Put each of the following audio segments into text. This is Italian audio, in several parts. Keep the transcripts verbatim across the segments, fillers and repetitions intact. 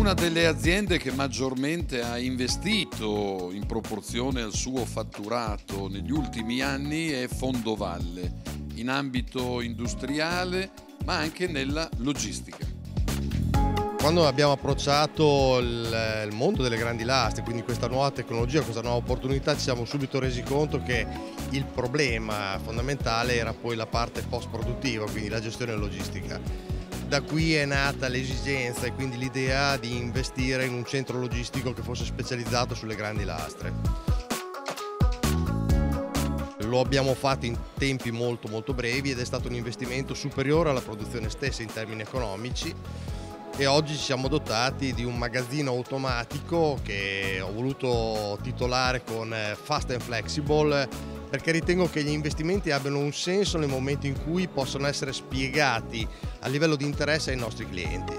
Una delle aziende che maggiormente ha investito in proporzione al suo fatturato negli ultimi anni è Fondovalle, in ambito industriale ma anche nella logistica. Quando abbiamo approcciato il, il mondo delle grandi lastre, quindi questa nuova tecnologia, questa nuova opportunità, ci siamo subito resi conto che il problema fondamentale era poi la parte post-produttiva, quindi la gestione logistica. Da qui è nata l'esigenza e quindi l'idea di investire in un centro logistico che fosse specializzato sulle grandi lastre. Lo abbiamo fatto in tempi molto molto brevi ed è stato un investimento superiore alla produzione stessa in termini economici. E oggi ci siamo dotati di un magazzino automatico che ho voluto titolare con Fast and Flexible, perché ritengo che gli investimenti abbiano un senso nel momento in cui possono essere spiegati a livello di interesse ai nostri clienti.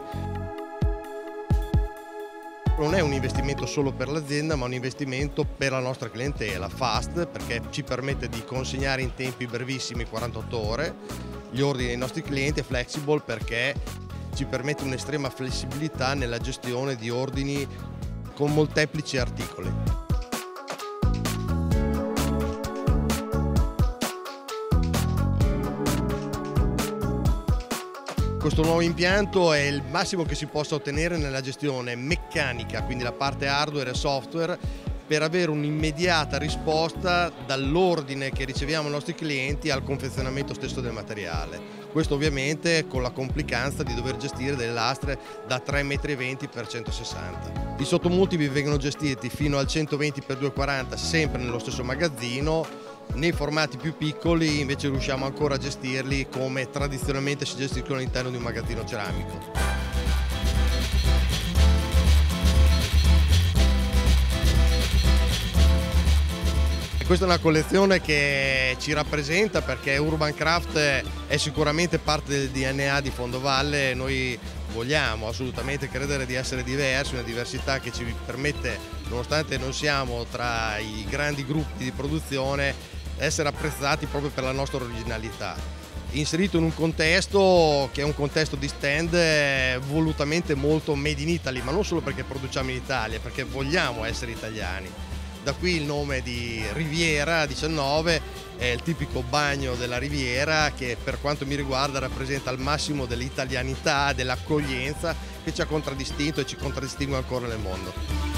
Non è un investimento solo per l'azienda, ma un investimento per la nostra clientela. Fast perché ci permette di consegnare in tempi brevissimi, quarantotto ore, gli ordini ai nostri clienti, e Flexible perché ci permette un'estrema flessibilità nella gestione di ordini con molteplici articoli. Questo nuovo impianto è il massimo che si possa ottenere nella gestione meccanica, quindi la parte hardware e software, per avere un'immediata risposta dall'ordine che riceviamo dai nostri clienti al confezionamento stesso del materiale. Questo ovviamente con la complicanza di dover gestire delle lastre da tre virgola venti metri per centosessanta. I sottomultipli vengono gestiti fino al centoventi per duecentoquaranta sempre nello stesso magazzino. Nei formati più piccoli invece riusciamo ancora a gestirli come tradizionalmente si gestiscono all'interno di un magazzino ceramico. Questa è una collezione che ci rappresenta perché Urban Craft è sicuramente parte del D N A di Fondovalle. Noi vogliamo assolutamente credere di essere diversi, una diversità che ci permette, nonostante non siamo tra i grandi gruppi di produzione, essere apprezzati proprio per la nostra originalità. Inserito in un contesto che è un contesto di stand volutamente molto made in Italy, ma non solo perché produciamo in Italia, perché vogliamo essere italiani. Da qui il nome di Riviera diciannove, è il tipico bagno della Riviera che per quanto mi riguarda rappresenta il massimo dell'italianità, dell'accoglienza che ci ha contraddistinto e ci contraddistingue ancora nel mondo.